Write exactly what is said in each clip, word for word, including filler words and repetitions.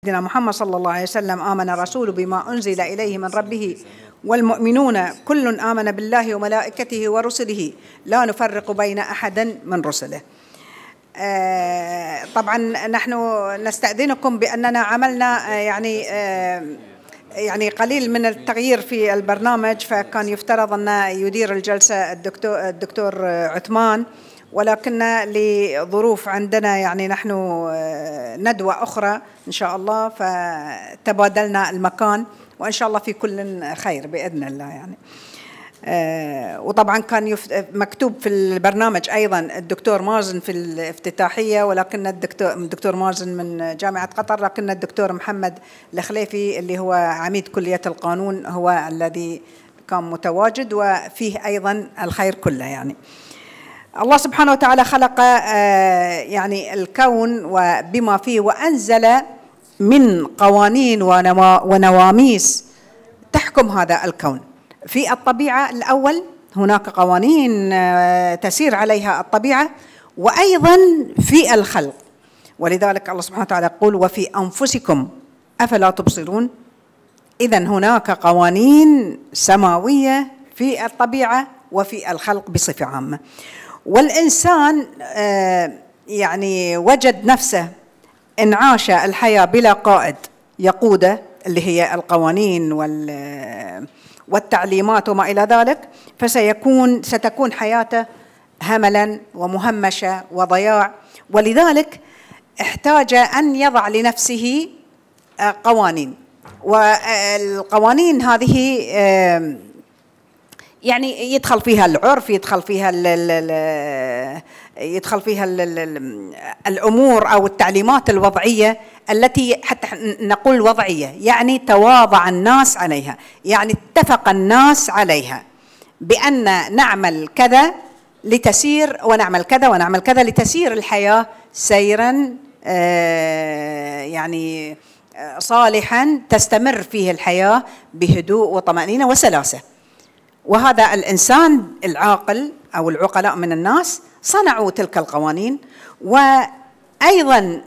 سيدنا محمد صلى الله عليه وسلم: آمن الرسول بما أنزل إليه من ربه والمؤمنون كل آمن بالله وملائكته ورسله لا نفرق بين أحد من رسله. طبعا نحن نستأذنكم بأننا عملنا يعني يعني قليل من التغيير في البرنامج، فكان يفترض أن يدير الجلسة الدكتور الدكتور عثمان، ولكن لظروف عندنا يعني نحن ندوة أخرى إن شاء الله فتبادلنا المكان، وإن شاء الله في كل خير بإذن الله يعني. وطبعا كان مكتوب في البرنامج أيضا الدكتور مازن في الافتتاحية، ولكن الدكتور الدكتور مازن من جامعة قطر، لكن الدكتور محمد الخليفي اللي هو عميد كلية القانون هو الذي كان متواجد، وفيه أيضا الخير كله يعني. الله سبحانه وتعالى خلق يعني الكون وبما فيه، وأنزل من قوانين ونواميس تحكم هذا الكون. في الطبيعة الأول هناك قوانين تسير عليها الطبيعة، وأيضا في الخلق، ولذلك الله سبحانه وتعالى يقول: وفي أنفسكم أفلا تبصرون. إذن هناك قوانين سماوية في الطبيعة وفي الخلق بصفة عامة. والإنسان يعني وجد نفسه إن عاش الحياة بلا قائد يقوده، اللي هي القوانين والتعليمات وما إلى ذلك، فسيكون ستكون حياته هملا ومهمشة وضياع. ولذلك احتاج أن يضع لنفسه قوانين، والقوانين هذه يعني يدخل فيها العرف، يدخل فيها ال يدخل فيها ال الأمور أو التعليمات الوضعية التي حتى نقول وضعية يعني تواضع الناس عليها، يعني اتفق الناس عليها بأن نعمل كذا لتسير، ونعمل كذا ونعمل كذا لتسير الحياة سيرا يعني صالحا تستمر فيه الحياة بهدوء وطمأنينة وسلاسة. وهذا الإنسان العاقل أو العقلاء من الناس صنعوا تلك القوانين. وأيضا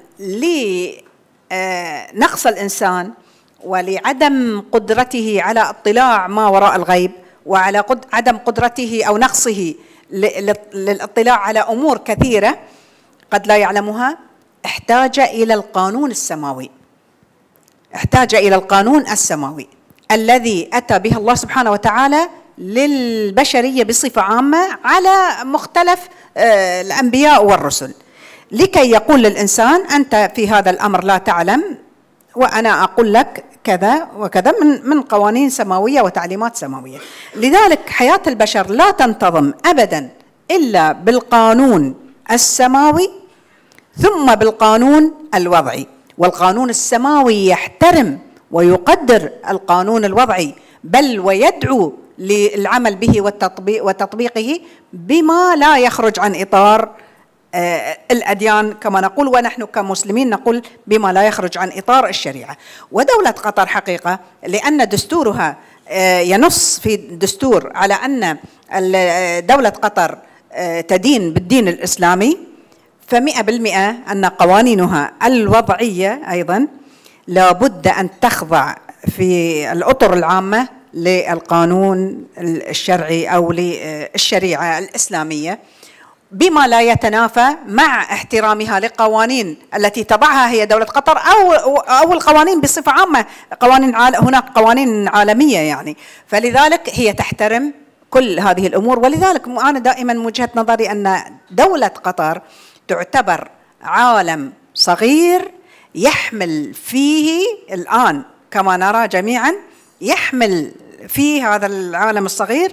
لنقص الإنسان ولعدم قدرته على اطلاع ما وراء الغيب، وعلى عدم قدرته أو نقصه للاطلاع على أمور كثيرة قد لا يعلمها، احتاج إلى القانون السماوي، احتاج إلى القانون السماوي الذي أتى به الله سبحانه وتعالى للبشرية بصفة عامة على مختلف الأنبياء والرسل، لكي يقول للإنسان: أنت في هذا الأمر لا تعلم، وأنا أقول لك كذا وكذا من من قوانين سماوية وتعليمات سماوية. لذلك حياة البشر لا تنتظم أبدا إلا بالقانون السماوي ثم بالقانون الوضعي. والقانون السماوي يحترم ويقدر القانون الوضعي، بل ويدعو للعمل به والتطبيق وتطبيقه بما لا يخرج عن إطار الأديان كما نقول، ونحن كمسلمين نقول بما لا يخرج عن إطار الشريعة. ودولة قطر حقيقة لأن دستورها ينص في الدستور على أن دولة قطر تدين بالدين الإسلامي، فمئة بالمئة أن قوانينها الوضعية أيضا لابد أن تخضع في الأطر العامة للقانون الشرعي أو للشريعة الإسلامية، بما لا يتنافى مع احترامها لقوانين التي تضعها هي دولة قطر أو أو القوانين بصفة عامة. قوانين هناك قوانين عالمية يعني، فلذلك هي تحترم كل هذه الأمور. ولذلك أنا دائما وجهة نظري أن دولة قطر تعتبر عالم صغير يحمل فيه الآن كما نرى جميعا، يحمل في هذا العالم الصغير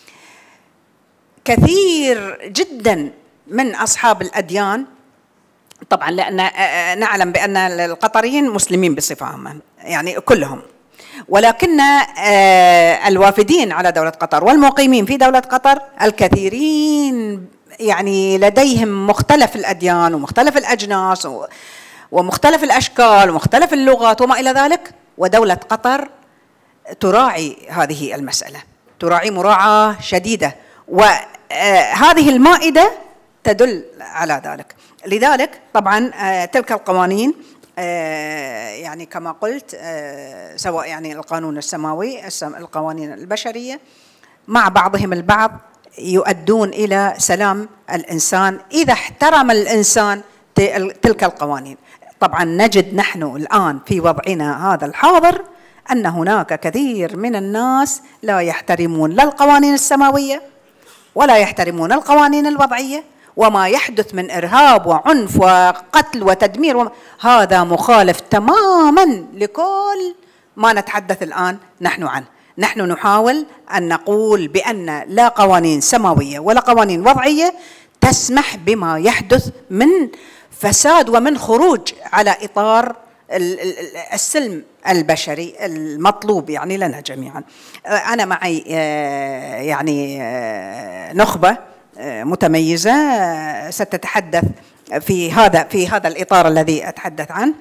كثير جدا من أصحاب الأديان، طبعا لأن نعلم بأن القطريين مسلمين بصفة عامة يعني كلهم، ولكن الوافدين على دولة قطر والمقيمين في دولة قطر الكثيرين يعني لديهم مختلف الأديان ومختلف الأجناس ومختلف الأشكال ومختلف اللغات وما إلى ذلك. ودولة قطر تراعي هذه المسألة، تراعي مراعاة شديدة، وهذه المائدة تدل على ذلك. لذلك طبعا تلك القوانين يعني كما قلت سواء يعني القانون السماوي القوانين البشرية مع بعضهم البعض يؤدون إلى سلام الإنسان إذا احترم الإنسان تلك القوانين. طبعا نجد نحن الآن في وضعنا هذا الحاضر أن هناك كثير من الناس لا يحترمون لا القوانين السماوية ولا يحترمون القوانين الوضعية، وما يحدث من إرهاب وعنف وقتل وتدمير هذا مخالف تماما لكل ما نتحدث الآن نحن عنه. نحن نحاول أن نقول بأن لا قوانين سماوية ولا قوانين وضعية تسمح بما يحدث من فساد ومن خروج على إطار السلم البشري المطلوب يعني لنا جميعا. أنا معي يعني نخبة متميزة ستتحدث في هذا في هذا الإطار الذي أتحدث عنه.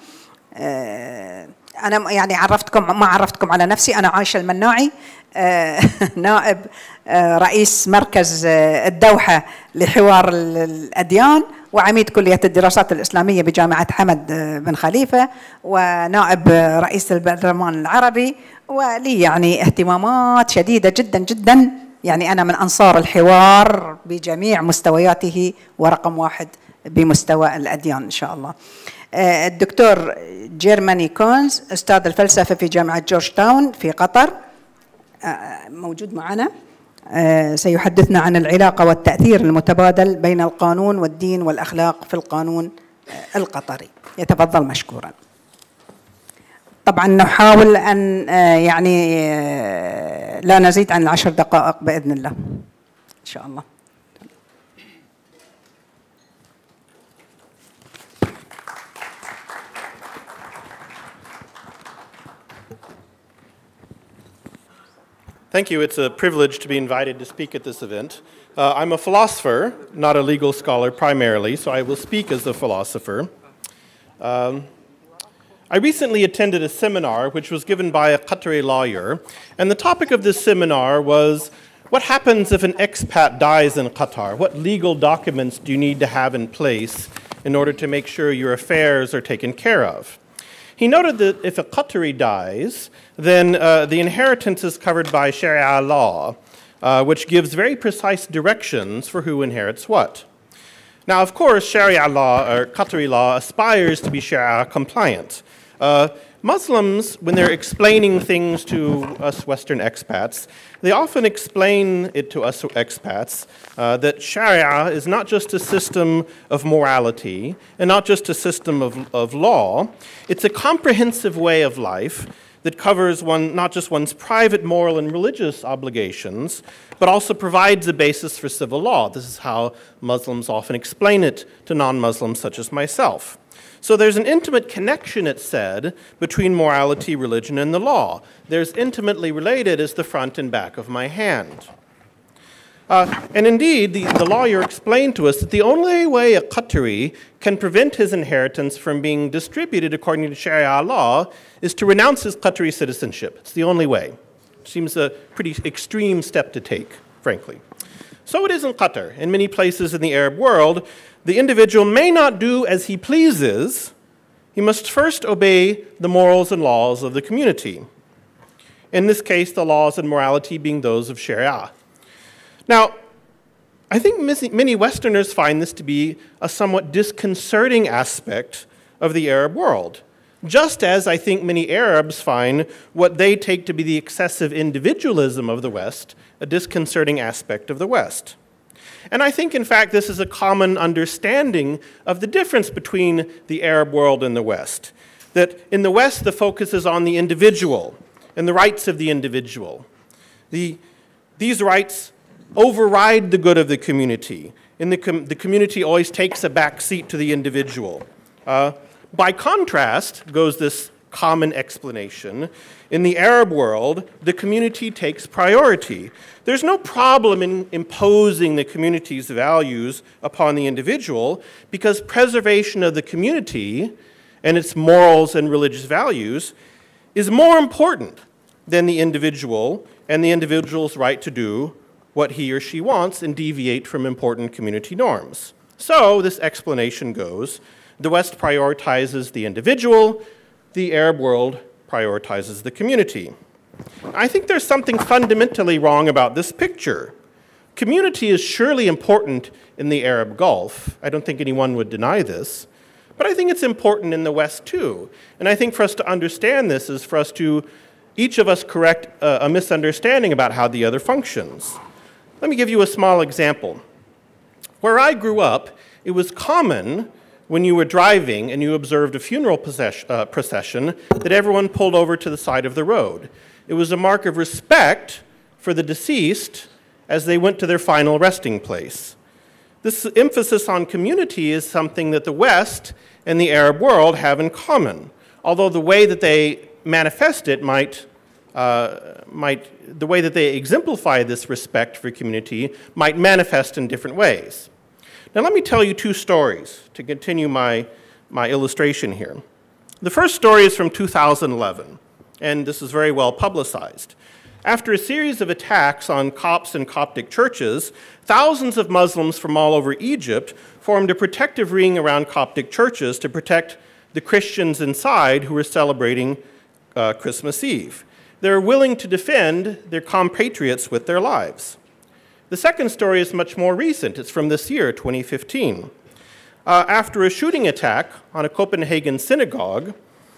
أنا يعني عرفتكم ما عرفتكم على نفسي، أنا عايشة المناعي، نائب رئيس مركز الدوحة لحوار الأديان، وعميد كلية الدراسات الإسلامية بجامعة حمد بن خليفة، ونائب رئيس البرلمان العربي، ولي يعني اهتمامات شديدة جدا جدا. يعني أنا من أنصار الحوار بجميع مستوياته، ورقم واحد بمستوى الأديان إن شاء الله. الدكتور جيرماني كونز أستاذ الفلسفة في جامعة جورج تاون في قطر موجود معنا، سيحدثنا عن العلاقة والتأثير المتبادل بين القانون والدين والأخلاق في القانون القطري. يتفضل مشكورا. طبعا نحاول أن يعني لا نزيد عن العشر دقائق بإذن الله إن شاء الله. Thank you. It's a privilege to be invited to speak at this event. Uh, I'm a philosopher, not a legal scholar primarily, so I will speak as a philosopher. Um, I recently attended a seminar which was given by a Qatari lawyer, and the topic of this seminar was, what happens if an expat dies in Qatar? What legal documents do you need to have in place in order to make sure your affairs are taken care of? He noted that if a Qatari dies, then uh, the inheritance is covered by Sharia law, uh, which gives very precise directions for who inherits what. Now, of course, Sharia law, or Qatari law, aspires to be Sharia compliant. Uh, Muslims, when they're explaining things to us Western expats, they often explain it to us expats uh, that Sharia is not just a system of morality and not just a system of, of law. It's a comprehensive way of life that covers one, not just one's private moral and religious obligations, but also provides a basis for civil law. This is how Muslims often explain it to non-Muslims such as myself. So there's an intimate connection, it's said, between morality, religion, and the law. There's intimately related as the front and back of my hand. Uh, and indeed, the, the lawyer explained to us that the only way a Qatari can prevent his inheritance from being distributed according to Sharia law is to renounce his Qatari citizenship. It's the only way. It seems a pretty extreme step to take, frankly. So it is in Qatar. In many places in the Arab world, the individual may not do as he pleases. He must first obey the morals and laws of the community. In this case, the laws and morality being those of Sharia. Now, I think many Westerners find this to be a somewhat disconcerting aspect of the Arab world, just as I think many Arabs find what they take to be the excessive individualism of the West a disconcerting aspect of the West. And I think, in fact, this is a common understanding of the difference between the Arab world and the West. That in the West, the focus is on the individual and the rights of the individual. The, these rights override the good of the community. In the, com the community always takes a back seat to the individual. Uh, by contrast, goes this common explanation, in the Arab world, the community takes priority. There's no problem in imposing the community's values upon the individual because preservation of the community and its morals and religious values is more important than the individual and the individual's right to do what he or she wants and deviate from important community norms. So this explanation goes The West prioritizes the individual, the Arab world prioritizes the community. I think there's something fundamentally wrong about this picture. Community is surely important in the Arab Gulf. I don't think anyone would deny this. But I think it's important in the West too. And I think for us to understand this is for us to, each of us, correct a, a misunderstanding about how the other functions. Let me give you a small example. Where I grew up, it was common when you were driving and you observed a funeral procession, uh, procession that everyone pulled over to the side of the road. It was a mark of respect for the deceased as they went to their final resting place. This emphasis on community is something that the West and the Arab world have in common, although the way that they manifest it might, uh, might, the way that they exemplify this respect for community might manifest in different ways. Now let me tell you two stories to continue my, my illustration here. The first story is from two thousand eleven, and this is very well publicized. After a series of attacks on Copts and Coptic churches, thousands of Muslims from all over Egypt formed a protective ring around Coptic churches to protect the Christians inside who were celebrating uh, Christmas Eve. They were willing to defend their compatriots with their lives. The second story is much more recent. It's from this year, twenty fifteen. Uh, after a shooting attack on a Copenhagen synagogue,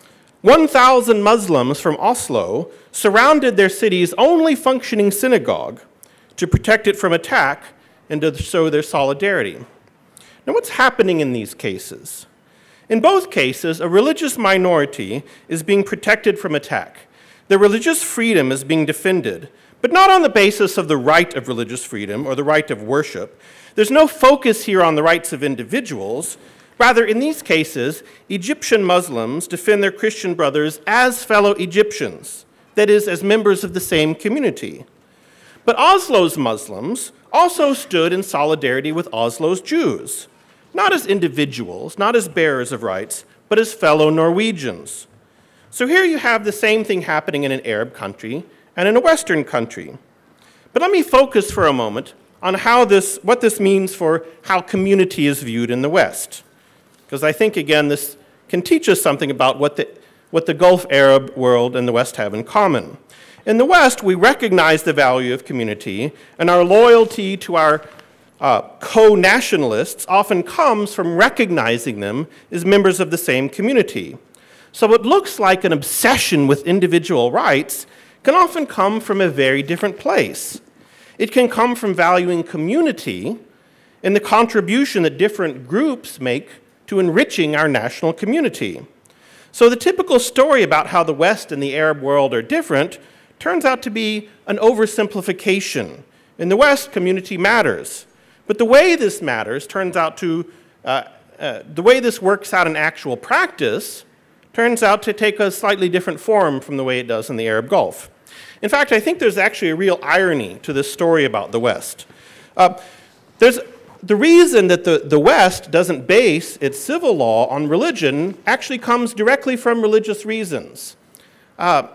one thousand Muslims from Oslo surrounded their city's only functioning synagogue to protect it from attack and to show their solidarity. Now, what's happening in these cases? In both cases, a religious minority is being protected from attack. Their religious freedom is being defended, but not on the basis of the right of religious freedom or the right of worship. There's no focus here on the rights of individuals. Rather, in these cases, Egyptian Muslims defend their Christian brothers as fellow Egyptians, that is, as members of the same community. But Oslo's Muslims also stood in solidarity with Oslo's Jews, not as individuals, not as bearers of rights, but as fellow Norwegians. So here you have the same thing happening in an Arab country and in a Western country. But let me focus for a moment on how this, what this means for how community is viewed in the West. Because I think, again, this can teach us something about what the, what the Gulf Arab world and the West have in common. In the West, we recognize the value of community, and our loyalty to our uh, co-nationalists often comes from recognizing them as members of the same community. So what looks like an obsession with individual rights can often come from a very different place. It can come from valuing community and the contribution that different groups make to enriching our national community. So the typical story about how the West and the Arab world are different turns out to be an oversimplification. In the West, community matters. But the way this matters turns out to, uh, uh, the way this works out in actual practice turns out to take a slightly different form from the way it does in the Arab Gulf. In fact, I think there's actually a real irony to this story about the West. Uh, there's The reason that the, the West doesn't base its civil law on religion actually comes directly from religious reasons. Uh,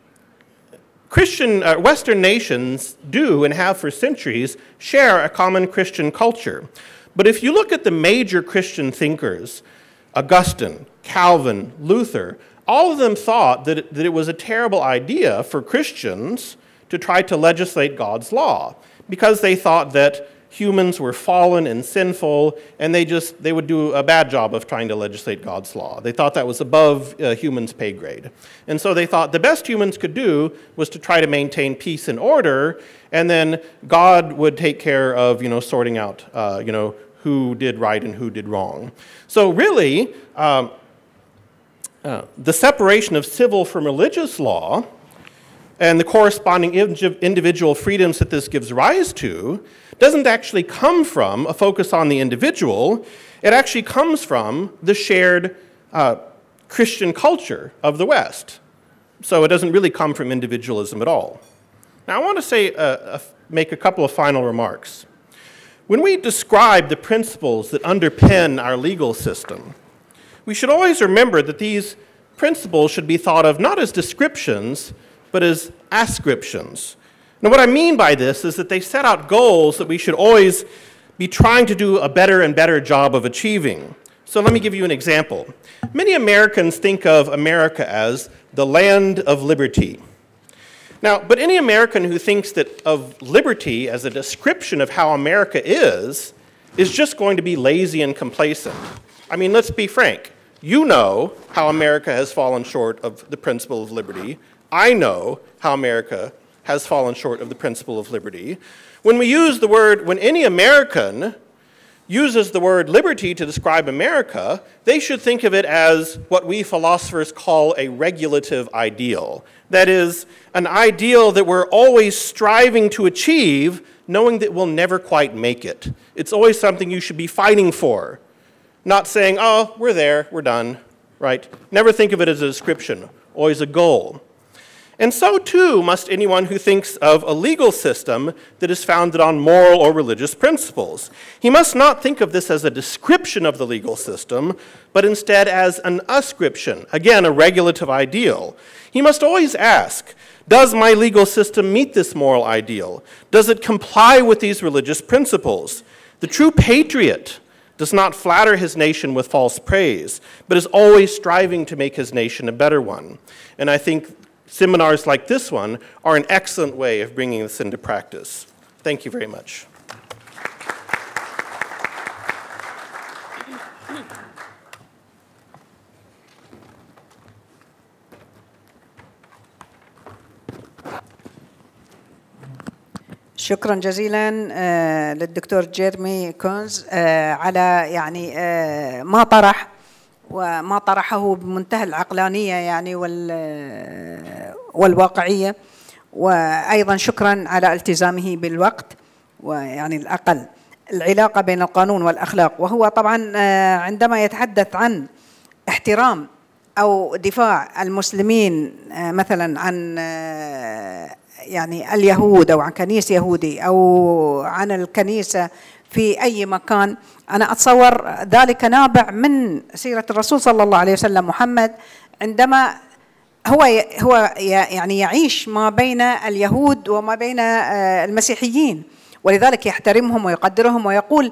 Christian, uh, Western nations do, and have for centuries, share a common Christian culture. But if you look at the major Christian thinkers, Augustine, Calvin, Luther, all of them thought that it, that it was a terrible idea for Christians to try to legislate God's law, because they thought that humans were fallen and sinful, and they just they would do a bad job of trying to legislate God's law. They thought that was above uh, humans' pay grade. And so they thought the best humans could do was to try to maintain peace and order, and then God would take care of, you know, sorting out, uh, you know, who did right and who did wrong. So really, um, uh, the separation of civil from religious law and the corresponding individual freedoms that this gives rise to doesn't actually come from a focus on the individual. It actually comes from the shared uh, Christian culture of the West. So it doesn't really come from individualism at all. Now I want to say, uh, uh, make a couple of final remarks. When we describe the principles that underpin our legal system, we should always remember that these principles should be thought of not as descriptions, but as ascriptions. Now, what I mean by this is that they set out goals that we should always be trying to do a better and better job of achieving. So let me give you an example. Many Americans think of America as the land of liberty. Now, but any American who thinks that of liberty as a description of how America is, is just going to be lazy and complacent. I mean, let's be frank. You know how America has fallen short of the principle of liberty. I know how America has fallen short of the principle of liberty. When we use the word, when any American uses the word liberty to describe America, they should think of it as what we philosophers call a regulative ideal. That is, an ideal that we're always striving to achieve, knowing that we'll never quite make it. It's always something you should be fighting for, not saying, oh, we're there, we're done, right? Never think of it as a description, always a goal. And so too must anyone who thinks of a legal system that is founded on moral or religious principles. He must not think of this as a description of the legal system, but instead as an ascription, again, a regulative ideal. He must always ask, does my legal system meet this moral ideal? Does it comply with these religious principles? The true patriot does not flatter his nation with false praise, but is always striving to make his nation a better one. And I think seminars like this one are an excellent way of bringing this into practice. Thank you very much. شكرا جزيلا للدكتور جيرمي كونز على يعني ما طرح وما طرحه بمنتهى العقلانية يعني والواقعية، وأيضا شكرا على التزامه بالوقت ويعني الأقل العلاقة بين القانون والأخلاق. وهو طبعا عندما يتحدث عن احترام أو دفاع المسلمين مثلا عن يعني اليهود أو عن كنيسة يهودي أو عن الكنيسة في أي مكان، أنا أتصور ذلك نابع من سيرة الرسول صلى الله عليه وسلم محمد، عندما هو هو يعني يعيش ما بين اليهود وما بين المسيحيين، ولذلك يحترمهم ويقدرهم ويقول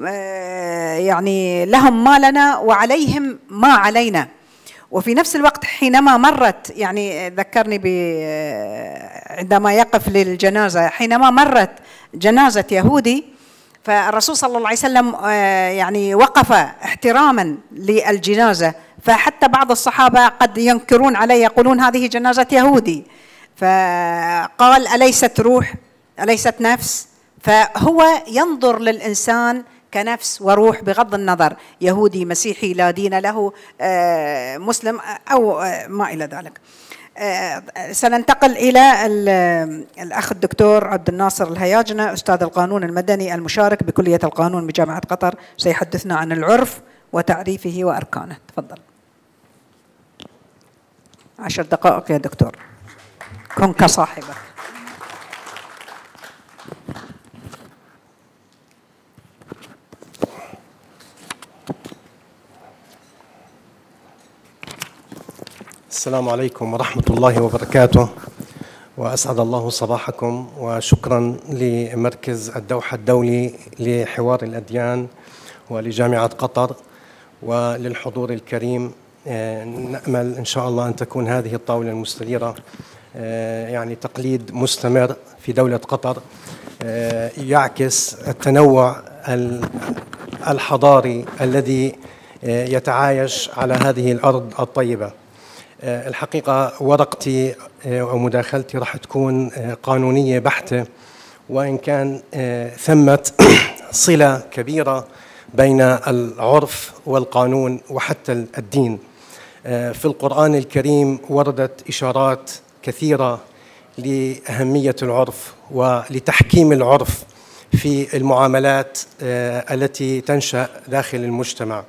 يعني لهم ما لنا وعليهم ما علينا. وفي نفس الوقت حينما مرت يعني ذكرني ب عندما يقف للجنازة، حينما مرت جنازة يهودي فالرسول صلى الله عليه وسلم يعني وقف احتراما للجنازة، فحتى بعض الصحابة قد ينكرون عليه يقولون هذه جنازة يهودي، فقال أليست روح أليست نفس؟ فهو ينظر للإنسان كنفس وروح بغض النظر يهودي مسيحي لا دين له مسلم أو ما إلى ذلك. سننتقل إلى الأخ الدكتور عبد الناصر الهياجنة، أستاذ القانون المدني المشارك بكلية القانون بجامعة قطر، سيحدثنا عن العرف وتعريفه وأركانه. تفضل. عشر دقائق يا دكتور، كن كصاحبك. السلام عليكم ورحمة الله وبركاته، وأسعد الله صباحكم، وشكرا لمركز الدوحة الدولي لحوار الأديان ولجامعة قطر وللحضور الكريم. نأمل إن شاء الله أن تكون هذه الطاولة المستديرة يعني تقليد مستمر في دولة قطر يعكس التنوع الحضاري الذي يتعايش على هذه الأرض الطيبة. الحقيقة ورقتي ومداخلتي راح تكون قانونية بحتة، وإن كان ثمة صلة كبيرة بين العرف والقانون وحتى الدين. في القرآن الكريم وردت إشارات كثيرة لأهمية العرف ولتحكيم العرف في المعاملات التي تنشأ داخل المجتمع.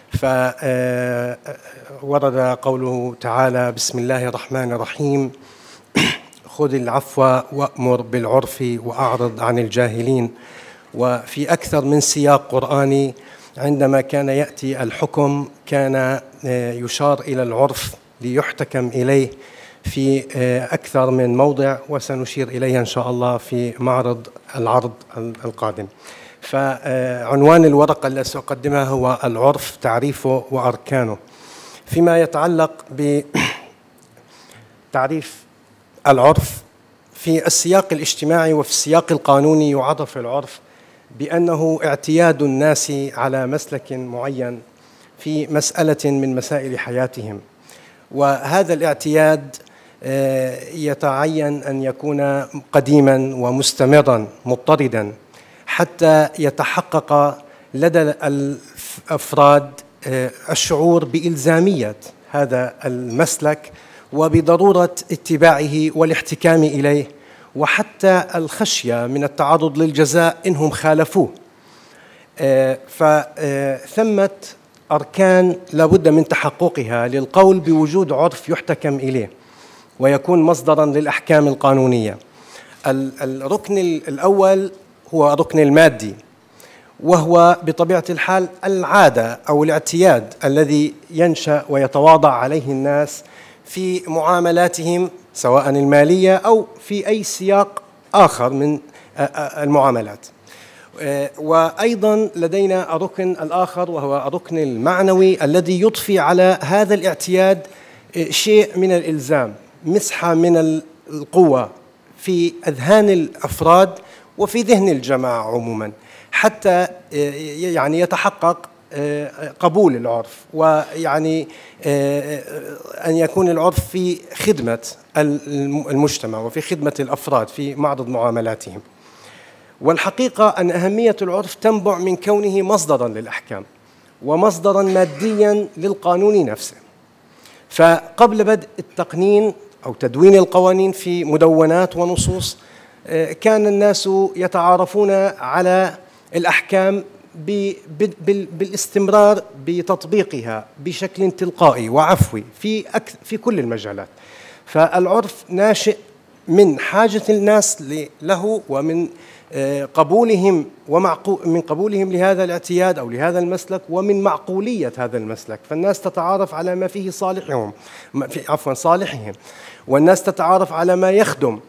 فورد قوله تعالى: بسم الله الرحمن الرحيم، خذ العفو وأمر بالعرف وأعرض عن الجاهلين. وفي أكثر من سياق قرآني عندما كان يأتي الحكم كان يشار إلى العرف ليحتكم إليه في أكثر من موضع، وسنشير إليها إن شاء الله في معرض العرض القادم. فعنوان الورقة التي سأقدمها هو العرف تعريفه وأركانه. فيما يتعلق بتعريف العرف في السياق الاجتماعي وفي السياق القانوني، يعرف العرف بأنه اعتياد الناس على مسلك معين في مسألة من مسائل حياتهم، وهذا الاعتياد يتعين أن يكون قديما ومستمرا مضطردا حتى يتحقق لدى الأفراد الشعور بإلزامية هذا المسلك وبضرورة اتباعه والاحتكام إليه، وحتى الخشية من التعرض للجزاء إنهم خالفوه. فثمة أركان لابد من تحققها للقول بوجود عرف يحتكم إليه ويكون مصدراً للأحكام القانونية. الركن الأول هو الركن المادي، وهو بطبيعة الحال العادة أو الاعتياد الذي ينشأ ويتواضع عليه الناس في معاملاتهم سواء المالية أو في أي سياق آخر من المعاملات. وأيضاً لدينا الركن الآخر وهو الركن المعنوي الذي يضفي على هذا الاعتياد شيء من الإلزام، مسحة من القوة في أذهان الأفراد وفي ذهن الجماعة عموماً، حتى يعني يتحقق قبول العرف، ويعني أن يكون العرف في خدمة المجتمع وفي خدمة الأفراد في معرض معاملاتهم. والحقيقة أن أهمية العرف تنبع من كونه مصدراً للأحكام ومصدراً مادياً للقانون نفسه. فقبل بدء التقنين أو تدوين القوانين في مدونات ونصوص، كان الناس يتعارفون على الأحكام بالاستمرار بتطبيقها بشكل تلقائي وعفوي في في كل المجالات. فالعرف ناشئ من حاجة الناس له ومن قبولهم ومن قبولهم لهذا الاعتياد أو لهذا المسلك ومن معقولية هذا المسلك. فالناس تتعارف على ما فيه صالحهم عفوا صالحهم، والناس تتعارف على ما يخدم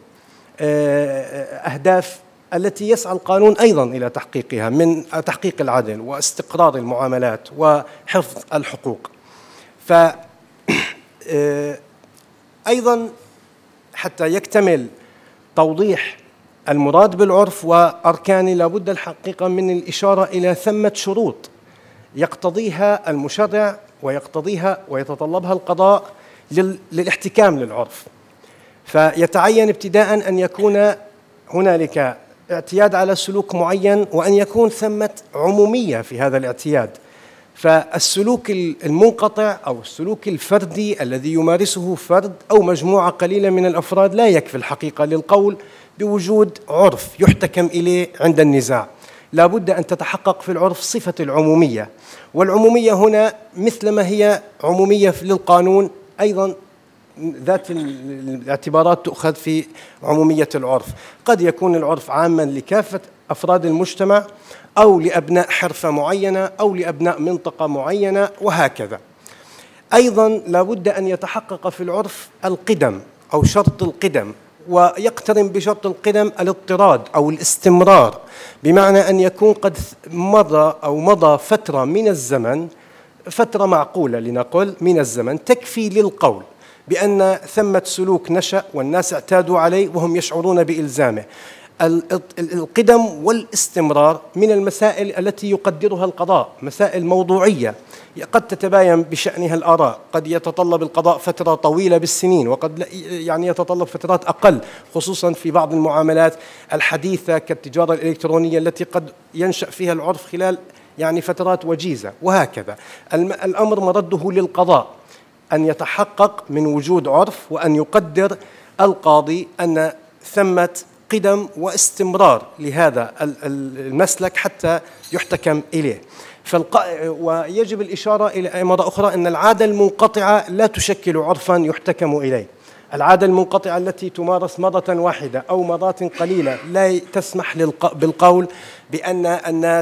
أهداف التي يسعى القانون أيضا إلى تحقيقها من تحقيق العدل واستقرار المعاملات وحفظ الحقوق. فأيضا حتى يكتمل توضيح المراد بالعرف وأركانه لابد الحقيقة من الإشارة إلى ثمة شروط يقتضيها المشرع ويقتضيها ويتطلبها القضاء للاحتكام للعرف. فيتعين ابتداء أن يكون هنالك اعتياد على سلوك معين، وأن يكون ثمة عمومية في هذا الاعتياد. فالسلوك المنقطع أو السلوك الفردي الذي يمارسه فرد أو مجموعة قليلة من الأفراد لا يكفي الحقيقة للقول بوجود عرف يحتكم إليه عند النزاع. لا بد أن تتحقق في العرف صفة العمومية، والعمومية هنا مثل ما هي عمومية للقانون أيضا ذات الاعتبارات تؤخذ في عمومية العرف. قد يكون العرف عاما لكافة أفراد المجتمع أو لأبناء حرفة معينة أو لأبناء منطقة معينة وهكذا. أيضا لا بد أن يتحقق في العرف القدم أو شرط القدم، ويقترن بشرط القدم الاضطراد أو الاستمرار، بمعنى أن يكون قد مضى أو مضى فترة من الزمن، فترة معقولة لنقل من الزمن تكفي للقول بأن ثمة سلوك نشأ والناس اعتادوا عليه وهم يشعرون بإلزامه. القدم والاستمرار من المسائل التي يقدرها القضاء، مسائل موضوعية قد تتباين بشأنها الآراء، قد يتطلب القضاء فترة طويلة بالسنين وقد يعني يتطلب فترات أقل، خصوصا في بعض المعاملات الحديثة كالتجارة الإلكترونية التي قد ينشأ فيها العرف خلال يعني فترات وجيزة وهكذا. الأمر مرده للقضاء أن يتحقق من وجود عرف، وأن يقدر القاضي أن ثمة قدم واستمرار لهذا المسلك حتى يحتكم إليه. فالق... ويجب الإشارة إلى مرة أخرى أن العادة المنقطعة لا تشكل عرفا يحتكم إليه. العادة المنقطعة التي تمارس مرة واحدة أو مرات قليلة لا تسمح للق... بالقول بأن الناس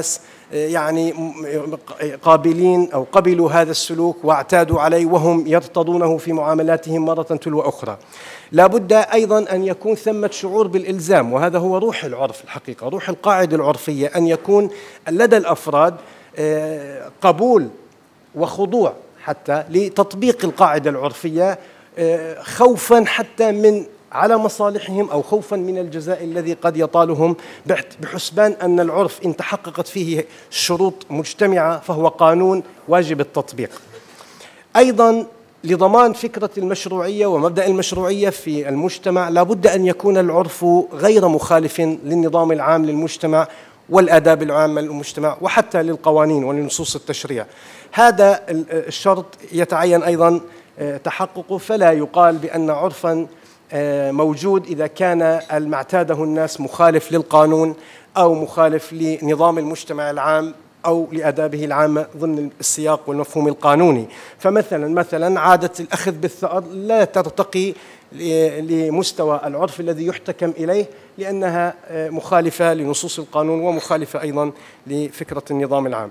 يعني قابلين أو قبلوا هذا السلوك واعتادوا عليه وهم يرتضونه في معاملاتهم مرة تلو أخرى. لا بد أيضا أن يكون ثمة شعور بالإلزام، وهذا هو روح العرف الحقيقة، روح القاعدة العرفية، أن يكون لدى الأفراد قبول وخضوع حتى لتطبيق القاعدة العرفية، خوفا حتى من على مصالحهم أو خوفا من الجزاء الذي قد يطالهم، بحسبان أن العرف إن تحققت فيه شروط مجتمعة فهو قانون واجب التطبيق. أيضا لضمان فكرة المشروعية ومبدأ المشروعية في المجتمع لا بد أن يكون العرف غير مخالف للنظام العام للمجتمع والآداب العامة للمجتمع وحتى للقوانين ولنصوص التشريع. هذا الشرط يتعين أيضا تحققه، فلا يقال بأن عرفا موجود إذا كان ما اعتاده الناس مخالف للقانون أو مخالف لنظام المجتمع العام أو لآدابه العامة ضمن السياق والمفهوم القانوني. فمثلا مثلا عادة الأخذ بالثأر لا ترتقي لمستوى العرف الذي يحتكم إليه، لأنها مخالفة لنصوص القانون ومخالفة أيضا لفكرة النظام العام.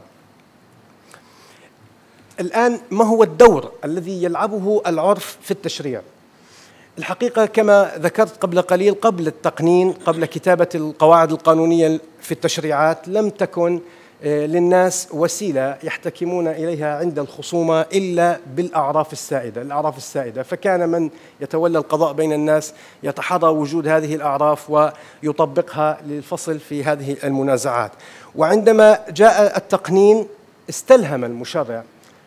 الآن ما هو الدور الذي يلعبه العرف في التشريع؟ الحقيقة كما ذكرت قبل قليل، قبل التقنين، قبل كتابة القواعد القانونية في التشريعات، لم تكن للناس وسيلة يحتكمون إليها عند الخصومة إلا بالأعراف السائدة الأعراف السائدة فكان من يتولى القضاء بين الناس يتحرى وجود هذه الأعراف ويطبقها للفصل في هذه المنازعات. وعندما جاء التقنين استلهم المشرع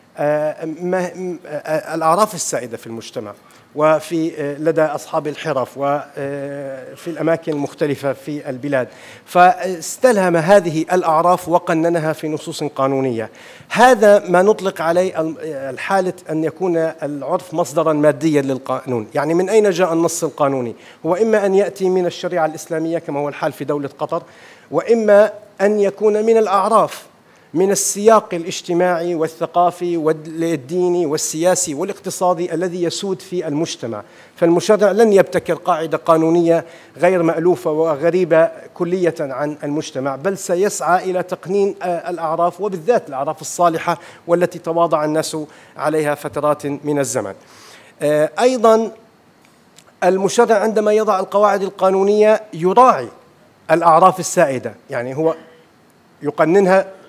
الأعراف السائدة في المجتمع وفي لدى أصحاب الحرف وفي الأماكن المختلفة في البلاد، فاستلهم هذه الأعراف وقننها في نصوص قانونية. هذا ما نطلق عليه الحالة أن يكون العرف مصدرا ماديا للقانون. يعني من أين جاء النص القانوني؟ هو إما أن يأتي من الشريعة الإسلامية كما هو الحال في دولة قطر، وإما أن يكون من الأعراف، من السياق الاجتماعي والثقافي والديني والسياسي والاقتصادي الذي يسود في المجتمع. فالمشرع لن يبتكر قاعدة قانونية غير مألوفة وغريبة كلية عن المجتمع، بل سيسعى إلى تقنين الأعراف وبالذات الأعراف الصالحة والتي تواضع الناس عليها فترات من الزمن. أيضا المشرع عندما يضع القواعد القانونية يراعي الأعراف السائدة، يعني هو يقننها